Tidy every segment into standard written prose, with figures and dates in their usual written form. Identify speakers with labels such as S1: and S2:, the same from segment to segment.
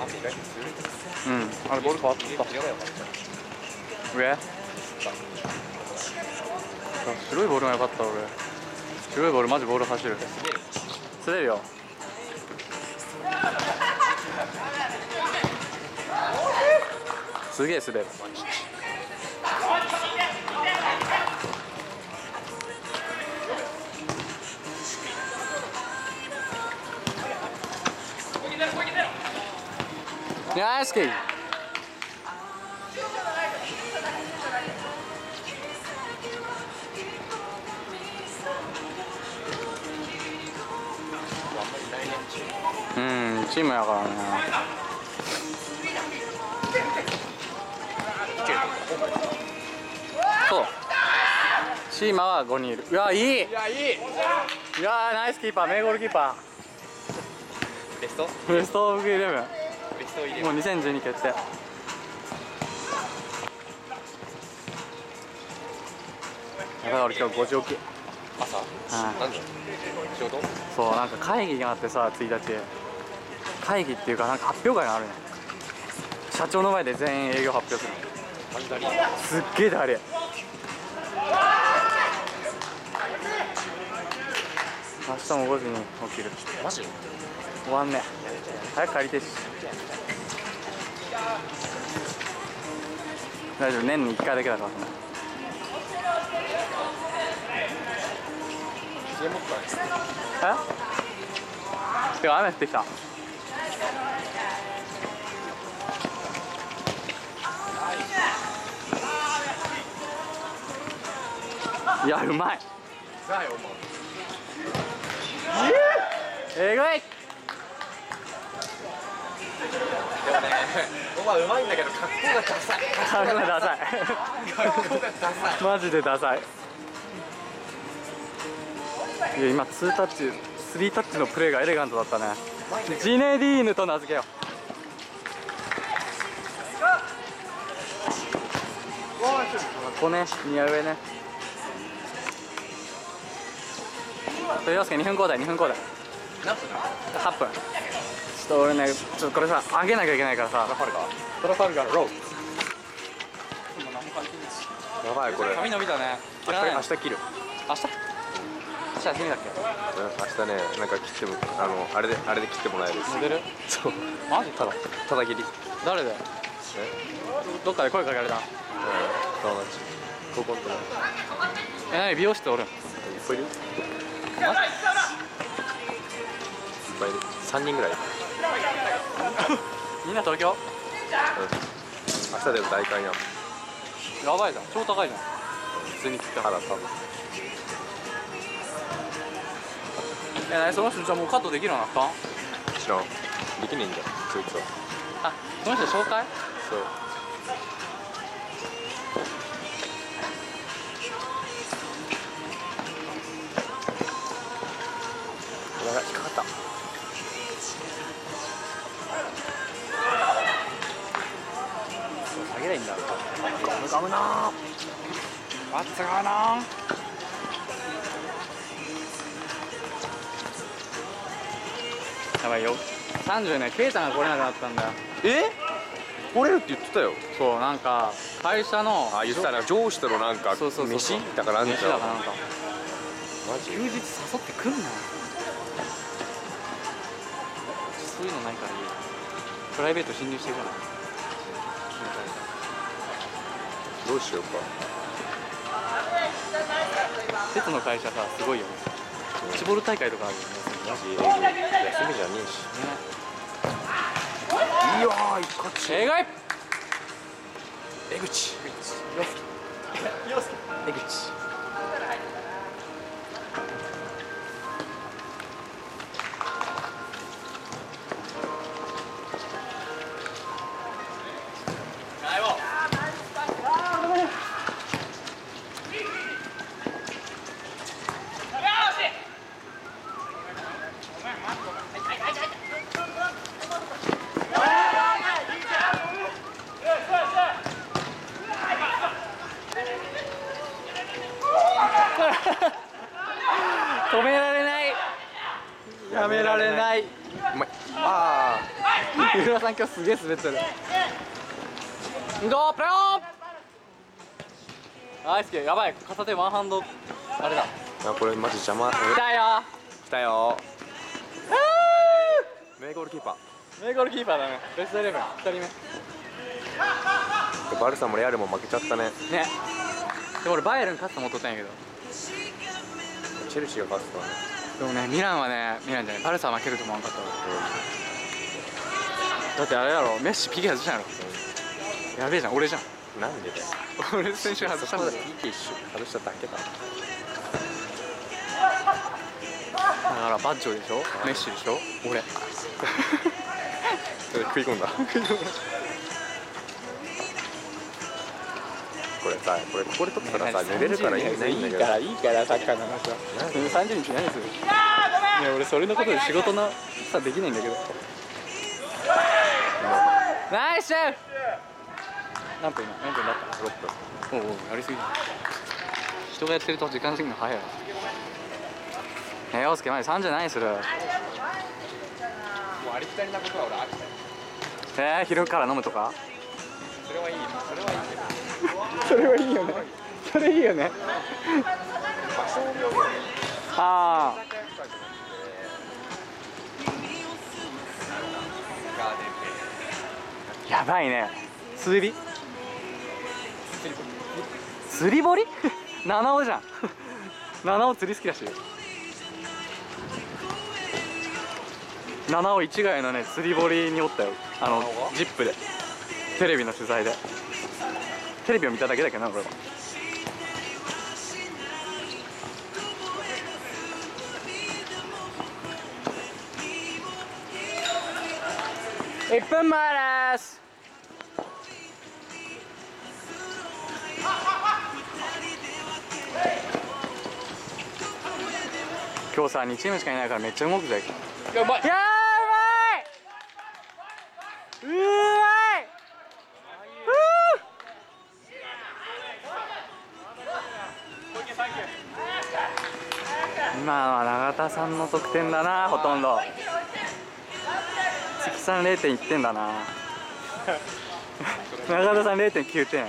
S1: うん、あれボール変わった。上白いボールが良かった。俺白いボールマジボール走る。滑るよ。すげえ滑る。ナイスキー。うん、チームやからね。そう。チームは5人いる。うわ、いい。いや、いい。いや、ナイスキーパー、名ゴールキーパー。ベストオブイレブン。もう2012決定。やばい、俺今日5時起き。
S2: 朝？なんで？仕事？
S1: そう、なんか会議があってさ、1日会議っていうか、なんか発表会があるね。社長の前で全員営業発表する。すっげえだれ。明日も5時に起きる。
S2: マジ？
S1: 終わんね。早く帰りてえし。大丈夫、年に1回だけだからね。え？てか雨降ってきた。いや、うまい。えぐい。
S2: でもね、お前うまいんだけど格好がダサい。
S1: 格好がダサい。
S2: 格好がダサい。
S1: マジでダサい。いや、今2タッチ、3タッチのプレーがエレガントだったね。ジネディーヌと名付けよう。ここね、似合う上ね。洋介2分交代、2分交代。
S2: 何分
S1: ？8分。ちょっと俺ね、ちょっとこれさ、上げなきゃいけないからさ。トラファルガーロー。
S2: やばいこれ。
S1: 髪伸びたね。
S2: 明日切る。
S1: 明日？明日休みだっけ？
S2: 明日ね、なんか切ってもあれで切ってもらえる。
S1: モデル？
S2: そう。
S1: マジ？
S2: ただ切り。
S1: 誰で？どっかで声かけられた？
S2: 友達。高校の友達。
S1: 何美容師っておるん？
S2: いっぱいいる？
S1: マジ？
S2: いっぱいいる。3人ぐらいいる。
S1: みんな東京？
S2: 明日でも大会やん。
S1: やばいじゃん、超高いじゃん。普通に切ったら。
S2: 多分。
S1: その人じゃもうカットできるようになったん？
S2: 知らん。できねえんだよ、そいつは。
S1: あ、その人紹介？
S2: そう。引っかかった。
S1: 下げないんだ。ガムなー。What's going on？やばいよ。30ね、ケイちゃんが来れなくなったんだよ。
S2: 来れるって言ってたよ。
S1: そう、なんか会社の
S2: 言ってたら上司とのなんか
S1: そう
S2: 飯だからなん
S1: 飯だからなんか
S2: マジ？
S1: 休日誘ってくんなよ。そういうのないからいい。プライベート侵入していかない。
S2: どうしようか。
S1: 鉄の会社さ、すごいよね。絞る大会とかあるよね。
S2: マジ？休みじゃねえし。いやー、一括。
S1: えがい。
S2: 江口。江口。 うまい。あ
S1: 三浦さん今日すげえ滑ってる。どうプレオンナイスキー。やばい、片手ワンハンドあれだ。
S2: あこれマジ邪魔。
S1: 来たよ
S2: 来たよ。名ゴールキーパ
S1: 名ゴールキーパーだね。ベストイレブン2人目ね。
S2: ー。バルサもレアルも負けちゃったね。
S1: でも俺バイエルン勝つと思っとったんやけど、
S2: チェルシーが勝つとはね。
S1: でもねミランはね、ミランじゃないバルサは負けると思わんかったわ。だってあれだろ、メッシ PK 外したんやろ。やべえじゃん、俺じゃん。
S2: なんでだよ。
S1: 俺選手外したんだよ。
S2: PK 一瞬外しただけだ。
S1: だからバッジョでしょ、メッシでしょ、俺
S2: 食い込んだ。これさ、これここで撮ったらさ、寝れるからいいんだけど。
S1: いいからサッカーの話は。30日何する？ねえ俺それのことで仕事のさできないんだけど。ナイスシュート。何分今？何分だった？6分。おお、やりすぎ。人がやってると時間過ぎるの早いわ。ねえ陽介、マジ30何する？
S2: もうありきたりなことは俺飽きた。
S1: 昼から飲むとか？
S2: それはいいよ。それはいいけど。
S1: それはいいよね。それいいよね。ああ。やばいね。釣り堀七尾じゃん。七尾釣り好きらしいよ。七尾市ヶ谷のね釣り堀におったよ。ジップでテレビの取材で。テレビを見ただけだけどな俺は。1分前です。今日さ2チームしかいないからめっちゃ動くぜ。いやうまい。いやうまい。うまい。今は永田さんの得点だな、ほとんど。月さん 0.1 点だな。永田さん 0.9 点。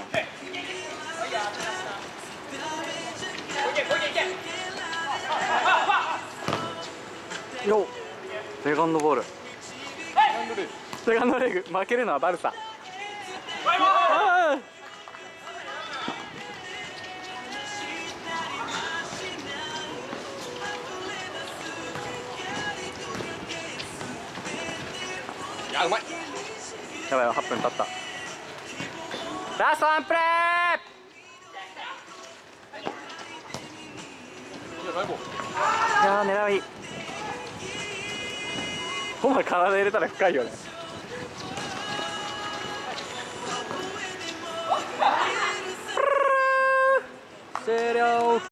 S1: よっ、セカンドボール。セカンドレグ、負けるのはバルサ。
S2: いやうまい。
S1: やばいよ、8分経った。ラストワンプレー。いやー狙い。お前体入れたら深いよね。